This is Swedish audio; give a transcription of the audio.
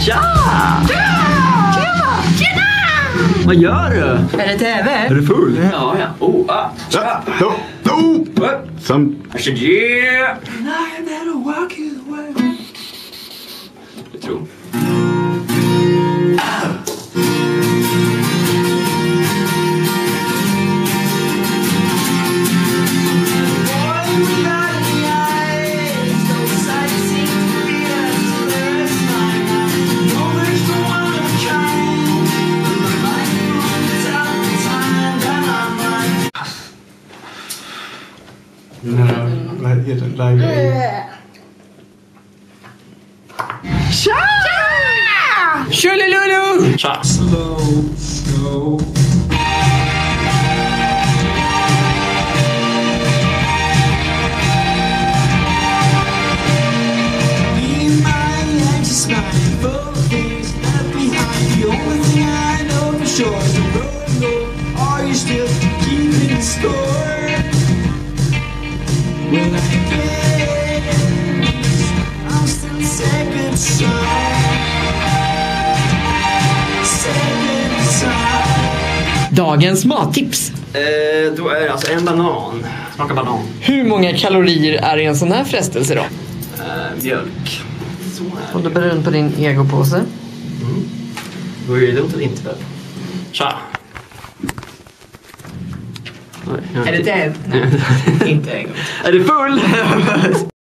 Tja! Vad gör du? Är det TV? Är du full? Ja. Tja! Yeah! Jag tror. Tja! Tjolilulu! Tja! Dagens mattips. Då är det alltså en banan. Smaka banan. Hur många kalorier är i en sån här frestelse då? Mjölk. Så här. Om du bär runt på din egopåse. Då är det dumt att inte väl. Tja! Är det det? Inte en gång. Är du full?